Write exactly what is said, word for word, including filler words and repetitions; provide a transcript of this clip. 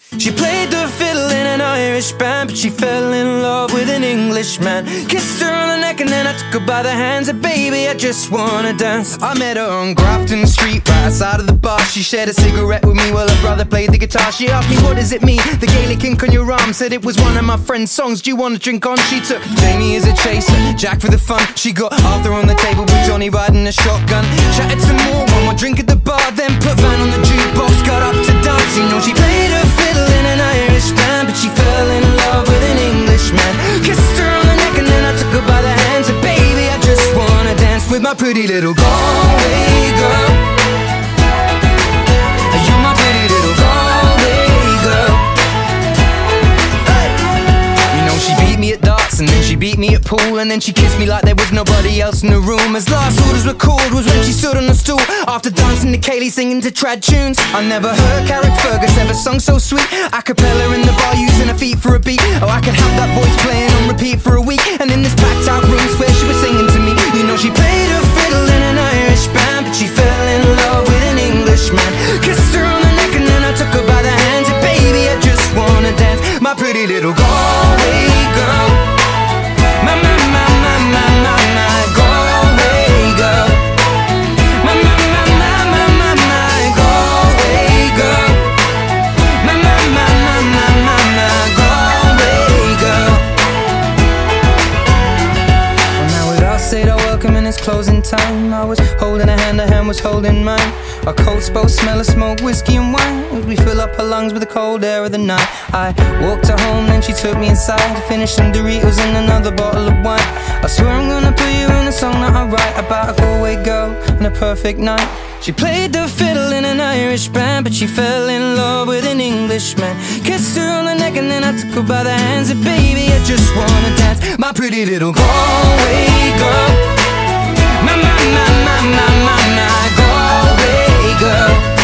She played the fiddle in an Irish band, but she fell in love with an Englishman. Kissed her on the neck and then I took her by the hands. And baby, I just wanna dance. I met her on Grafton Street, right outside of the bar. She shared a cigarette with me while her brother played the guitar. She asked me, what does it mean, the Gaelic ink on your arm? Said it was one of my friend's songs, do you wanna drink on? She took Jamie as a chaser, Jack for the fun. She got Arthur on the table with Johnny riding a shotgun. Chatted some more, one more drink at the bar, then put Van on the jukebox, got up to dance. You know she played her fiddle in an Irish band, but she fell in love with an Englishman. Kissed her on the neck and then I took her by the hands. And baby, I just wanna dance with my pretty little Galway girl. You're my pretty little Galway girl. Hey. You know she beat me at darts and then she beat me at pool, and then she kissed me like there was nobody else in the room. As last orders were called was when she stood on the stool, after dancing to Kaylee singing to trad tunes. I never heard Carrick Fergus ever sung so sweet. A cappella in the bar using her feet for a beat. Oh, I could have that voice playing on repeat for a week. And in this packed out room swear she was singing to me. You know she played her fiddle in an Irish band, but she fell in love with an Englishman. Kissed her on the neck and then I took her by the hands. And baby, I just wanna dance, my pretty little Galway girl. My, my, my, my, my, my, my Galway girl. My, my, my, my, my, my, my Galway girl. My, my, my, my, my, my, my Galway girl. Well, now we've all said our welcome and it's closing time. I was holding a hand, her hand was holding mine. Our coats both smell of smoke, whiskey and wine, as we fill up her lungs with the cold air of the night. I walked her home, then she took me inside to finish some Doritos and another bottle of wine. I swear I'm gonna put you in a song that I write about a Galway girl and a perfect night. She played the fiddle in an Irish band, but she fell in love with an Englishman. Kissed her on the neck and then I took her by the hands. And baby, I just wanna dance, my pretty little Galway girl. My, my, my, my, my, my, my Galway girl.